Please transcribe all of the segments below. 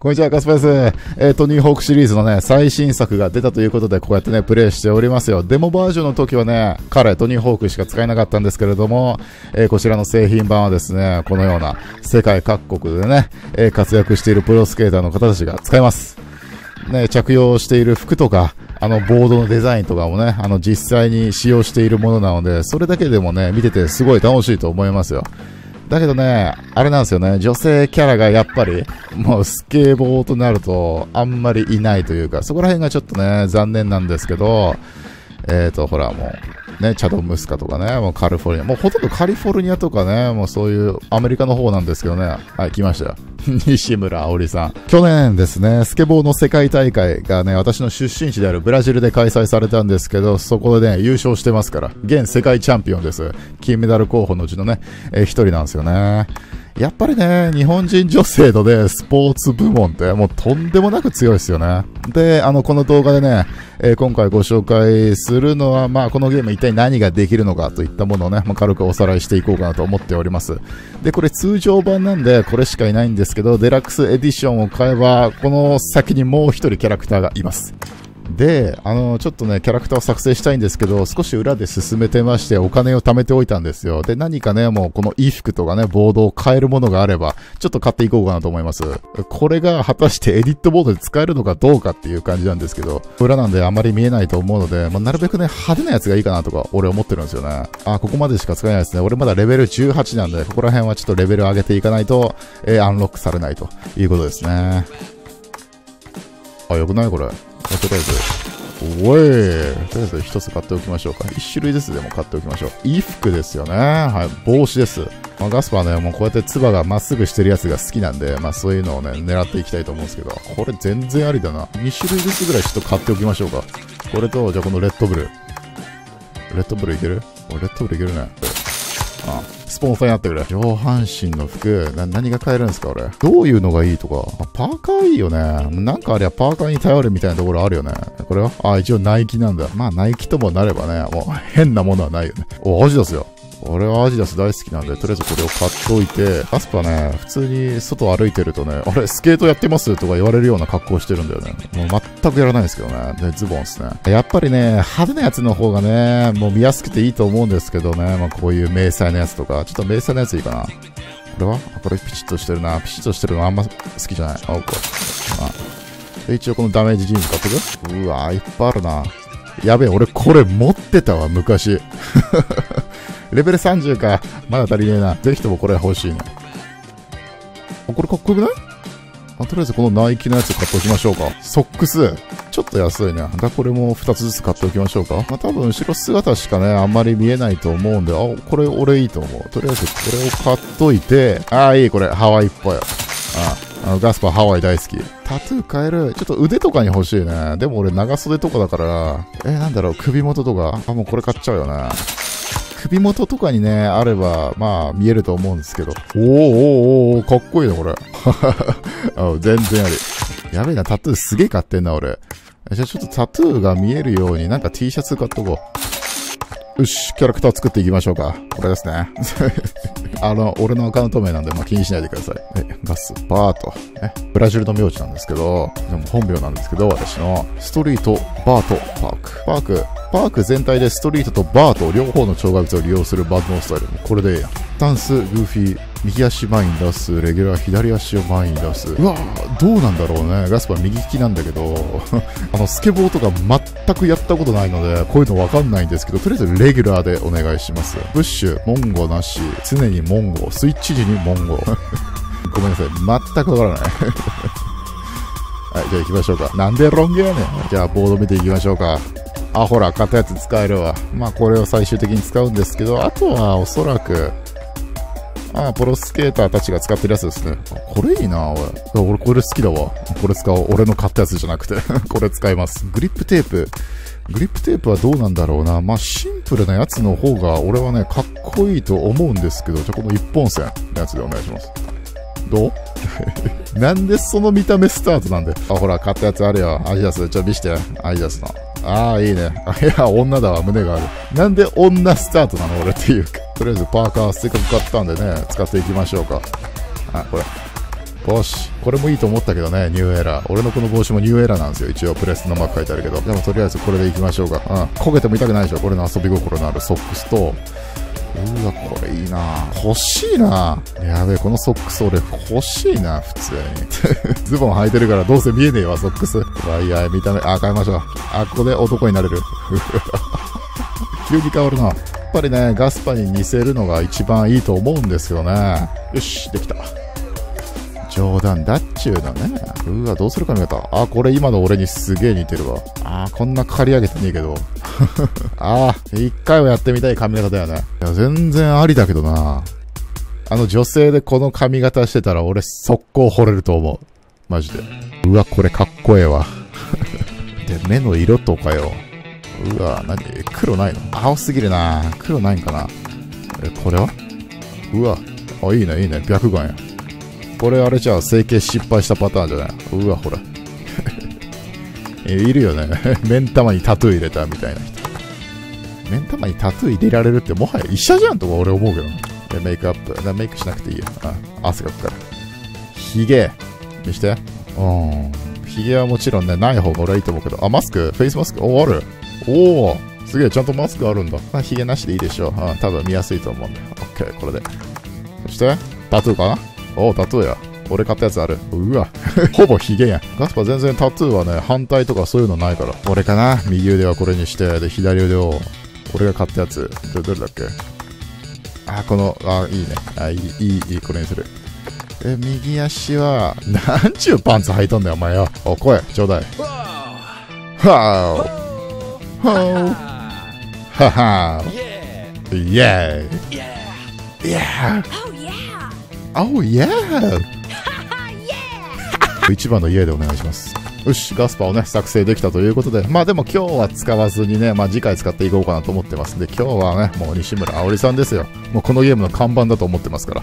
こんにちは、ガスパです。トニーホークシリーズのね、最新作が出たということで、こうやってね、プレイしておりますよ。デモバージョンの時はね、彼、トニーホークしか使えなかったんですけれども、こちらの製品版はですね、このような世界各国でね、活躍しているプロスケーターの方たちが使えます。ね、着用している服とか、ボードのデザインとかもね、実際に使用しているものなので、それだけでもね、見ててすごい楽しいと思いますよ。だけどね、あれなんですよね、女性キャラがやっぱり、もうスケボーとなると、あんまりいないというか、そこら辺がちょっとね、残念なんですけど、ほらもう、ね、チャドムスカとかね、もうカリフォルニア、もうほとんどカリフォルニアとかね、もうそういうアメリカの方なんですけどね、はい、来ましたよ。西村葵さん。去年ですね、スケボーの世界大会がね、私の出身地であるブラジルで開催されたんですけど、そこでね、優勝してますから、現世界チャンピオンです。金メダル候補のうちのね、一人なんですよね。やっぱりね、日本人女性のね、スポーツ部門ってもうとんでもなく強いですよね。で、この動画でね、今回ご紹介するのは、まあ、このゲーム一体何ができるのかといったものをね、まあ、軽くおさらいしていこうかなと思っております。で、これ通常版なんで、これしかいないんですけど、デラックスエディションを買えば、この先にもう一人キャラクターがいます。で、ちょっとね、キャラクターを作成したいんですけど、少し裏で進めてまして、お金を貯めておいたんですよ。で、何かね、もうこの衣服とかね、ボードを買えるものがあれば、ちょっと買っていこうかなと思います。これが果たしてエディットボードで使えるのかどうかっていう感じなんですけど、裏なんであまり見えないと思うので、まあ、なるべくね、派手なやつがいいかなとか、俺思ってるんですよね。あ、ここまでしか使えないですね。俺まだレベル18なんで、ここら辺はちょっとレベル上げていかないと、アンロックされないということですね。あ、よくないこれ。とりあえず。おい、とりあえず一つ買っておきましょうか。一種類ずつでも買っておきましょう。衣服ですよね。はい、帽子です。まあ、ガスパーね、もうこうやってツバがまっすぐしてるやつが好きなんで、まあそういうのをね、狙っていきたいと思うんですけど、これ全然ありだな。2種類ずつぐらいちょっと買っておきましょうか。これと、じゃあこのレッドブル。レッドブルいける？レッドブルいけるね。あ、スポンサーになってくれ。上半身の服、何が買えるんですか俺。どういうのがいいとか。パーカーいいよね。なんかあれはパーカーに頼るみたいなところあるよね。これは一応ナイキなんだ。まあナイキともなればね、もう変なものはないよね。お、アジダスよ。俺はアジダス大好きなんで、とりあえずこれを買っておいて、ガスパね、普通に外歩いてるとね、あれ、スケートやってますとか言われるような格好してるんだよね。もう全くやらないですけどね。で、ズボンですね。やっぱりね、派手なやつの方がね、もう見やすくていいと思うんですけどね、まあこういう迷彩のやつとか、ちょっと迷彩のやついいかな。これはこれピチッとしてるな。ピチッとしてるのあんま好きじゃない。これ。で、一応このダメージジーンズ買ってく？うわー、いっぱいあるな。やべえ、俺これ持ってたわ、昔。レベル30か。まだ足りねえな。ぜひともこれ欲しいね。これかっこよくない？とりあえずこのナイキのやつ買っておきましょうか。ソックス。ちょっと安いね。これも2つずつ買っておきましょうか。まあ多分後ろ姿しかね、あんまり見えないと思うんで、これ俺いいと思う。とりあえずこれを買っといて、いいこれ。ハワイっぽい。ガスパーハワイ大好き。タトゥー買える。ちょっと腕とかに欲しいね。でも俺長袖とかだから、なんだろう、首元とか。もうこれ買っちゃうよね。首元とかにね、あれば、まあ、見えると思うんですけど。おー、かっこいいね、これ。全然あり。やべえな、タトゥーすげえ買ってんな、俺。じゃあちょっとタトゥーが見えるように、なんか T シャツ買っとこう。よし、キャラクター作っていきましょうか。これですね。俺のアカウント名なんで、まあ気にしないでください。ガスバート。ブラジルの名字なんですけど、でも本名なんですけど、私のストリート、バート、パーク全体でストリートとバート両方の障害物を利用するバンドのスタイル。これでいいやん。ダンス、グーフィー、右足前に出す、レギュラー左足を前に出す。うわぁ、どうなんだろうね。ガスパ右利きなんだけど、スケボーとか全くやったことないので、こういうのわかんないんですけど、とりあえずレギュラーでお願いします。プッシュ、モンゴなし、常にモンゴ、スイッチ時にモンゴ。ごめんなさい、全くわからない。はい、じゃあ行きましょうか。なんでロン毛やねん。じゃあボード見ていきましょうか。ほら、買ったやつ使えるわ。まあ、これを最終的に使うんですけど、あとはおそらく、プロスケーターたちが使ってるやつですね。これいいな、俺これ好きだわ。これ使おう。俺の買ったやつじゃなくて。これ使います。グリップテープはどうなんだろうな。まあ、シンプルなやつの方が、俺はね、かっこいいと思うんですけど、じゃあこの一本線のやつでお願いします。どうなんでその見た目スタートなんで。ほら、買ったやつあるよ。アジダス。見して。アジダスの。いいね。いや、女だわ。胸がある。なんで女スタートなの俺っていうか。とりあえずパーカーせっかく買ったんでね、使っていきましょうか。これ。 帽子。これもいいと思ったけどね、ニューエラー。俺のこの帽子もニューエラーなんですよ。一応プレスのマーク書いてあるけど。でもとりあえずこれでいきましょうか。焦げても痛くないでしょ。これの遊び心のあるソックスと、うわ、これいいな。欲しいな。やべえ、このソックス俺欲しいな、普通に。ズボン履いてるからどうせ見えねえわ、ソックス。わいや、見た目、変えましょう。ここで男になれる。急に変わるな。やっぱりね、ガスパに似せるのが一番いいと思うんですけどね。よし、できた。冗談だっちゅうのね。うわ、どうする髪型。これ今の俺にすげえ似てるわ。こんな刈り上げてねえけど。一回はやってみたい髪型だよね。いや、全然ありだけどな。女性でこの髪型してたら俺速攻惚れると思う。マジで。うわ、これかっこええわ。で、目の色とかよ。うわ、黒ないの？青すぎるな。黒ないんかな。これは？うわ、いいね、いいね。白眼や。これあれじゃあ整形失敗したパターンじゃない？うわ、ほら。いるよね。目ん玉にタトゥー入れたみたいな人。目ん玉にタトゥー入れられるってもはや医者じゃんとか俺思うけど。で、メイクアップ。メイクしなくていいよ。汗かくから。ヒゲ。見して。ヒゲはもちろんね、ない方が俺はいいと思うけど。マスク？フェイスマスク？ある。すげえ、ちゃんとマスクあるんだ。ヒゲなしでいいでしょ。多分見やすいと思うんで。オッケー、これで。そして、タトゥーかな？タトゥーや。俺買ったやつある。うわ。ほぼヒゲやん。ガスパ全然タトゥーはね、反対とかそういうのないから。俺かな？右腕はこれにして、で、左腕を、俺が買ったやつ。どれだっけ？いいね。いい、これにする。右足は、なんちゅうパンツ履いとんだよ、お前よ。声、ちょうだい。ははイェーイ。イェーOh yeah! 一番の家でお願いします。よし、ガスパをね、作成できたということで、でも今日は使わずにね、次回使っていこうかなと思ってますんで、今日はね、もう西村あおりさんですよ。もうこのゲームの看板だと思ってますから、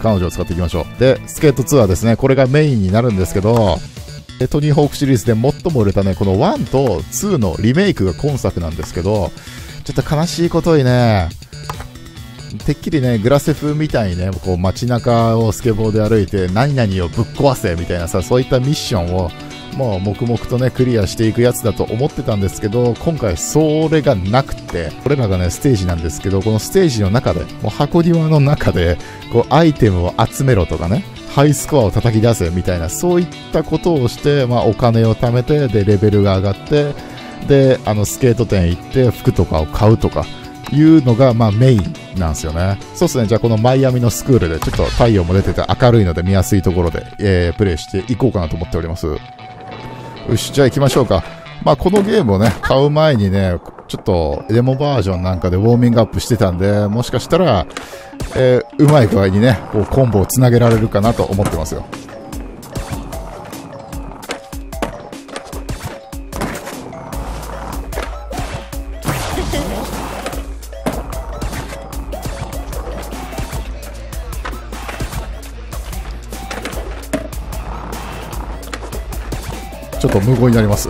彼女を使っていきましょう。で、スケートツアーですね、これがメインになるんですけど、トニーホークシリーズで最も売れたね、この1と2のリメイクが今作なんですけど、ちょっと悲しいことにね、てっきりね、グラセフみたいにね、こう街中をスケボーで歩いて何々をぶっ壊せみたいなさ、そういったミッションをもう黙々とね、クリアしていくやつだと思ってたんですけど、今回それがなくて、これらがね、ステージなんですけど、このステージの中で、もう箱庭の中で、こうアイテムを集めろとかね、ハイスコアを叩き出せみたいな、そういったことをして、お金を貯めて、で、レベルが上がって、で、スケート店行って服とかを買うとか、いうのが、メインなんですよね。そうですね。じゃあこのマイアミのスクールでちょっと太陽も出てて明るいので見やすいところで、プレイしていこうかなと思っております。よし、じゃあ行きましょうか。このゲームをね、買う前にね、ちょっとデモバージョンなんかでウォーミングアップしてたんで、もしかしたら、うまい具合にね、こうコンボをつなげられるかなと思ってますよ。ちょっと無言になります。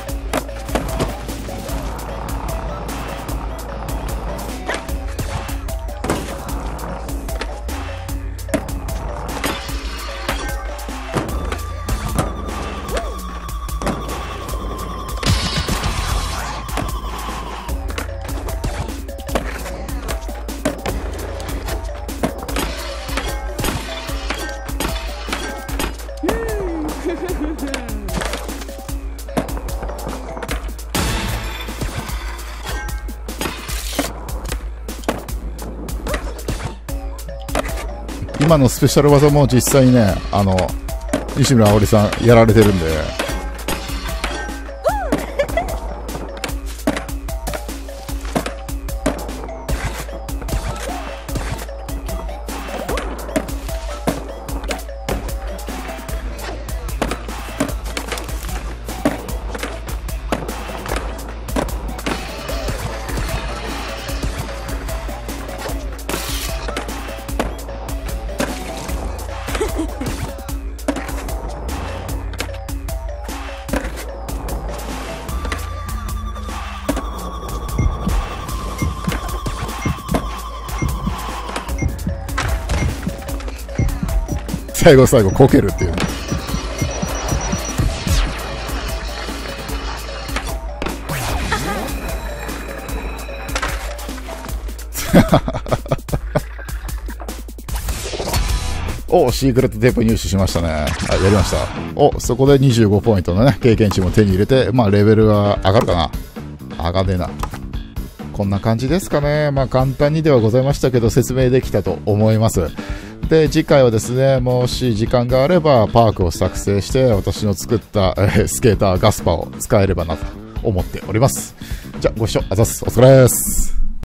今のスペシャル技も実際にね、西村あおりさんやられてるんで、 最後こけるっていうね。お、シークレットテープ入手しましたね。はい、やりました。お、そこで25ポイントのね、経験値も手に入れて、まあ、レベルは上がるかな。上がねえな。こんな感じですかね。まあ、簡単にではございましたけど、説明できたと思います。で、次回はですね、もし時間があれば、パークを作成して、私の作った、スケーターガスパを使えればなと思っております。じゃあ、ご視聴あざっす。お疲れです。